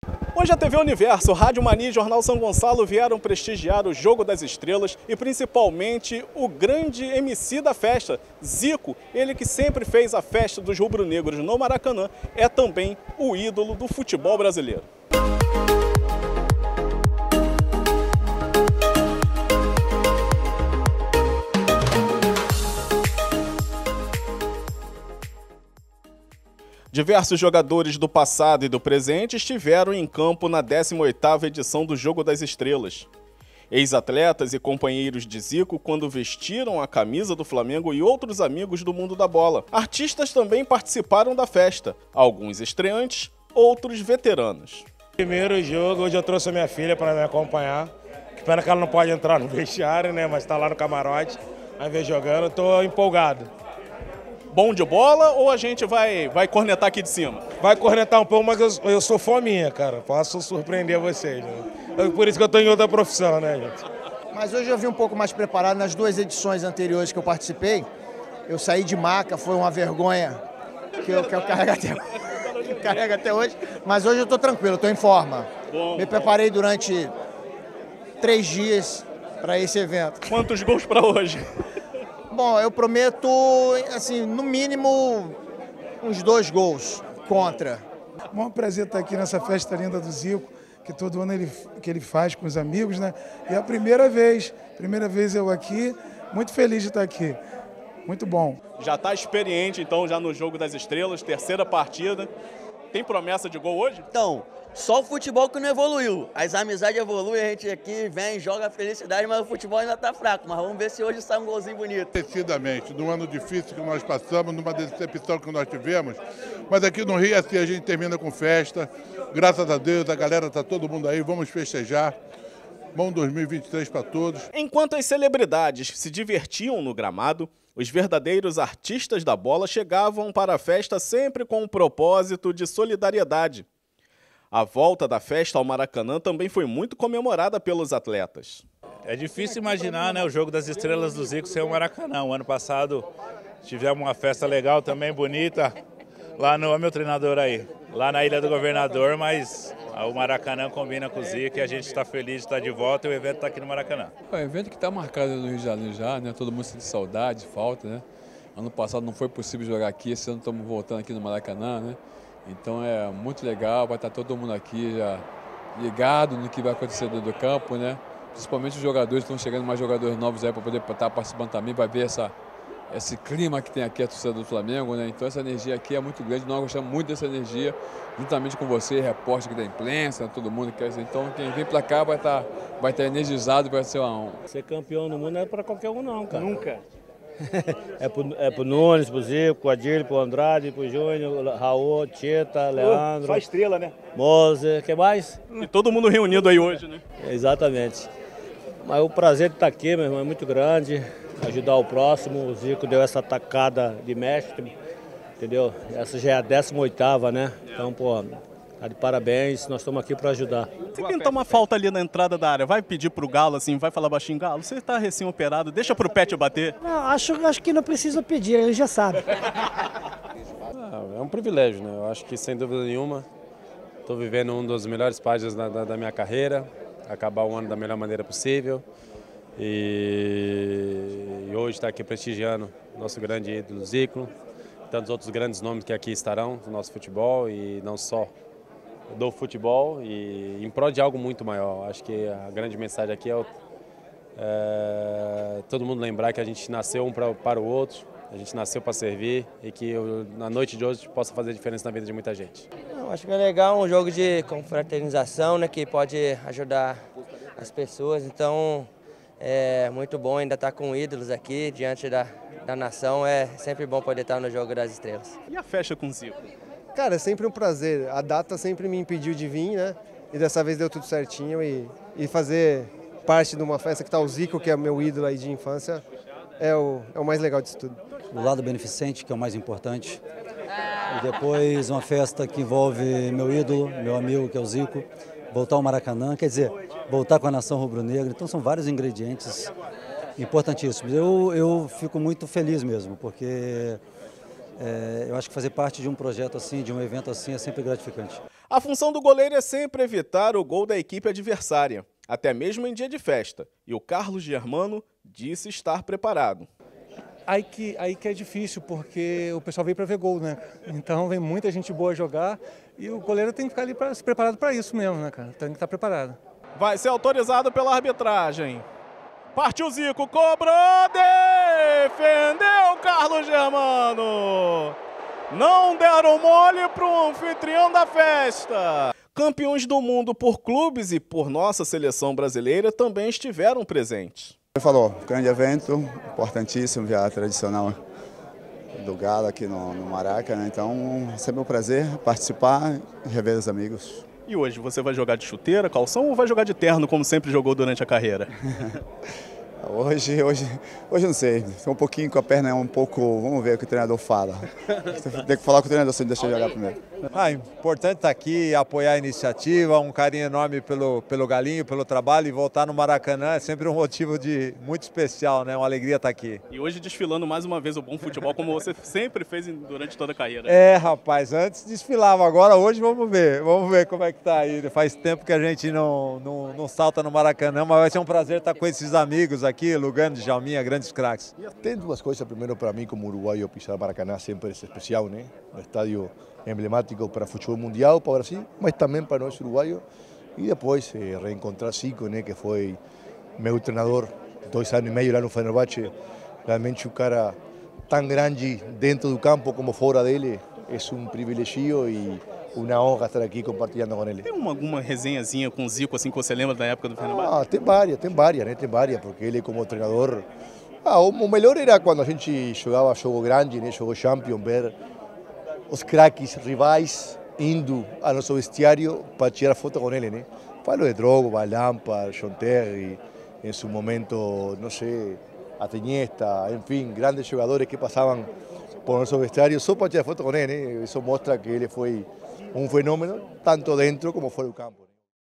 Hoje a TV Universo, Rádio Mania e Jornal São Gonçalo vieram prestigiar o Jogo das Estrelas e principalmente o grande MC da festa, Zico. Ele que sempre fez a festa dos rubro-negros no Maracanã, é também o ídolo do futebol brasileiro. Diversos jogadores do passado e do presente estiveram em campo na 18ª edição do Jogo das Estrelas. Ex-atletas e companheiros de Zico quando vestiram a camisa do Flamengo e outros amigos do mundo da bola. Artistas também participaram da festa, alguns estreantes, outros veteranos. Primeiro jogo, hoje eu trouxe a minha filha para me acompanhar. Que pena que ela não pode entrar no vestiário, né? Mas está lá no camarote, vai ver jogando, estou empolgado. Bom de bola ou a gente vai cornetar aqui de cima? Vai cornetar um pouco, mas eu sou fominha, cara. Posso surpreender vocês. Né? Por isso que eu estou em outra profissão, né, gente? Mas hoje eu vim um pouco mais preparado. Nas duas edições anteriores que eu participei, eu saí de maca, foi uma vergonha que eu carrego até hoje. Mas hoje eu estou tranquilo, estou em forma. Me preparei durante 3 dias para esse evento. Quantos gols para hoje? Bom, eu prometo, assim, no mínimo uns 2 gols contra. Bom prazer estar aqui nessa festa linda do Zico, que todo ano ele faz com os amigos, né? E é a primeira vez eu aqui, muito feliz de estar aqui, muito bom. Já está experiente então já no Jogo das Estrelas, 3ª partida. Tem promessa de gol hoje? Então, só o futebol que não evoluiu. As amizades evoluem, a gente aqui vem, joga a felicidade, mas o futebol ainda está fraco. Mas vamos ver se hoje sai um golzinho bonito. Decididamente, num ano difícil que nós passamos, numa decepção que nós tivemos, mas aqui no Rio, assim, a gente termina com festa. Graças a Deus, a galera está todo mundo aí, vamos festejar. Bom 2023 para todos. Enquanto as celebridades se divertiam no gramado, os verdadeiros artistas da bola chegavam para a festa sempre com um propósito de solidariedade. A volta da festa ao Maracanã também foi muito comemorada pelos atletas. É difícil imaginar, né, o Jogo das Estrelas do Zico sem o Maracanã. O ano passado tivemos uma festa legal também, bonita, lá no meu treinador aí, lá na Ilha do Governador, mas o Maracanã combina com o Zico e a gente está feliz de estar de volta e o evento está aqui no Maracanã. É um evento que está marcado no Rio de Janeiro já, né? Todo mundo sente saudade, falta, né? Ano passado não foi possível jogar aqui, esse ano estamos voltando aqui no Maracanã, né? Então é muito legal, vai estar todo mundo aqui já ligado no que vai acontecer dentro do campo, né? Principalmente os jogadores, estão chegando mais jogadores novos aí para poder estar participando também, vai ver esse clima que tem aqui a torcida do Flamengo, né? Então essa energia aqui é muito grande, nós gostamos muito dessa energia, juntamente com você, repórter aqui da imprensa, todo mundo quer dizer. Então quem vem para cá vai estar energizado, vai ser uma honra. Ser campeão no mundo não é para qualquer um não, cara. Nunca. É pro Nunes, pro Zico, pro Adílio, pro Andrade, pro Júnior, Raul, Tieta, Leandro. Só estrela, né? Moser, o que mais? E todo mundo reunido aí hoje, né? Exatamente. Mas o prazer de estar aqui, meu irmão, é muito grande. Ajudar o próximo. O Zico deu essa tacada de mestre, entendeu? Essa já é a 18ª, né? Então, pô, tá de parabéns. Nós estamos aqui para ajudar. Se pintar uma falta ali na entrada da área, vai pedir pro Galo assim, vai falar baixinho, Galo, você tá recém-operado, deixa pro Pet bater? Não, acho que não precisa pedir, ele já sabe. É um privilégio, né? Eu acho que, sem dúvida nenhuma, estou vivendo um dos melhores páginas da minha carreira, acabar o ano da melhor maneira possível. E hoje está aqui prestigiando nosso grande ídolo Zico, tantos outros grandes nomes que aqui estarão do nosso futebol e não só do futebol, e em prol de algo muito maior. Acho que a grande mensagem aqui é todo mundo lembrar que a gente nasceu um para o outro, a gente nasceu para servir e que na noite de hoje possa fazer diferença na vida de muita gente. Eu acho que é legal um jogo de confraternização, né, que pode ajudar as pessoas. Então é muito bom ainda estar com ídolos aqui diante da nação. É sempre bom poder estar no Jogo das Estrelas. E a festa com o Zico? Cara, é sempre um prazer. A data sempre me impediu de vir, né? E dessa vez deu tudo certinho e fazer parte de uma festa que está o Zico, que é meu ídolo aí de infância, é o mais legal disso tudo. O lado beneficente, que é o mais importante. E depois uma festa que envolve meu ídolo, meu amigo, que é o Zico. Voltar ao Maracanã, quer dizer, voltar com a nação rubro-negra. Então são vários ingredientes importantíssimos. Eu fico muito feliz mesmo, porque eu acho que fazer parte de um projeto assim, de um evento assim, é sempre gratificante. A função do goleiro é sempre evitar o gol da equipe adversária, até mesmo em dia de festa. E o Carlos Germano disse estar preparado. Aí que é difícil, porque o pessoal veio para ver gol, né? Então vem muita gente boa jogar e o goleiro tem que ficar ali preparado para isso mesmo, né, cara? Tem que estar preparado. Vai ser autorizado pela arbitragem. Partiu Zico, cobrou, defendeu Carlos Germano. Não deram mole para o anfitrião da festa. Campeões do mundo por clubes e por nossa seleção brasileira também estiveram presentes. Você falou, grande evento, importantíssimo, já tradicional do Galo aqui no Maracanã, então é sempre um prazer participar e rever os amigos. E hoje você vai jogar de chuteira, calção ou vai jogar de terno como sempre jogou durante a carreira? Hoje não sei, estou um pouquinho com a perna um pouco, vamos ver o que o treinador fala. Tem que falar com o treinador se deixa eu jogar primeiro. Importante estar aqui, apoiar a iniciativa, um carinho enorme pelo Galinho, pelo trabalho, e voltar no Maracanã é sempre um motivo muito especial, né? Uma alegria estar aqui. E hoje desfilando mais uma vez o bom futebol, como você sempre fez durante toda a carreira. Rapaz, antes desfilava, agora hoje vamos ver como é que tá aí. Faz tempo que a gente não salta no Maracanã, mas vai ser um prazer estar com esses amigos aqui, Lugano, Djalminha, grandes craques. Tem duas coisas, primeiro para mim como uruguaio pisar Maracanã sempre é especial, né? Um estádio emblemático para o futebol mundial, para o Brasil, mas também para nós uruguaios. E depois reencontrar Zico, né, que foi meu treinador 2 anos e meio lá no Fenerbahçe. Realmente um cara tão grande dentro do campo como fora dele, é um privilégio e uma honra estar aqui compartilhando com ele. Tem alguma resenhazinha com o Zico assim que você lembra da época do Fenerbahçe? Tem várias, porque ele como treinador... o melhor era quando a gente jogava jogo grande, né, jogo Champions, ver os craques rivais indo ao nosso vestiário para tirar foto com ele, né? Falo de Drogba, Lampard, John Terry, em seu momento, não sei, Iniesta, enfim, grandes jogadores que passavam por nosso vestiário só para tirar foto com ele, né? Isso mostra que ele foi um fenômeno, tanto dentro como fora do campo.